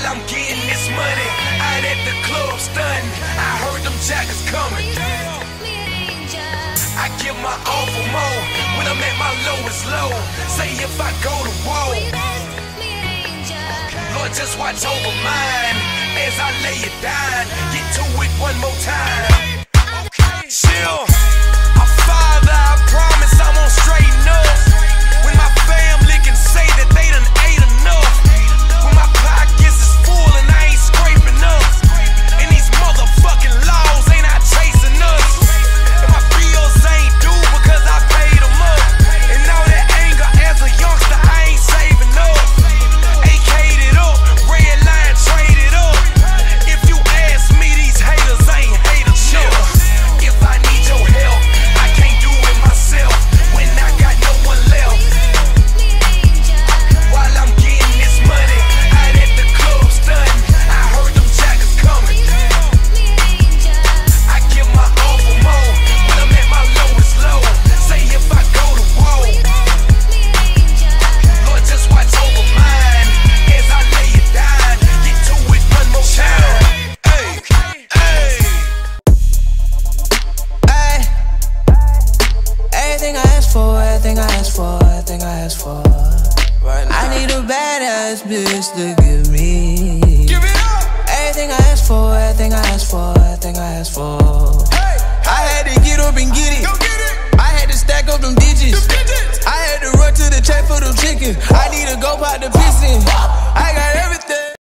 I'm getting this money, out at the club stunting. I heard them jackets coming. I give my all for more when I'm at my lowest low. Say if I go to war, Lord, just watch over mine as I lay it down. Get to it one more time. Chill. Our Father, I promise I won't straighten up when my family can say that they done ate enough. When my pockets is full and I ain't scraping up, and these motherfucking laws ain't out chasing us, and my bills ain't due because I paid them up. And all that anger as a youngster, I ain't saving up. AK'd it up, red line traded up. If you ask me, these haters ain't haters enough. If I need your help, I can't do it myself when I got no one left. While I'm getting this money, out at the club stunting, I heard them jackets coming. I give my all for more when I'm at my lowest low. Say if I go to war, Lord, just watch over mine as I lay it down. Get to it one more time. Hey, hey. Everything I ask for, everything I ask for, everything I ask for. Right now. I need a badass bitch to give me. Give it up. Everything I ask for, everything I ask for, everything I ask for. Hey, I had to get up and get it. go get it. I had to stack up them digits. Them digits. I had to run to the check for them chickens. I need to go pop the piston. I got everything.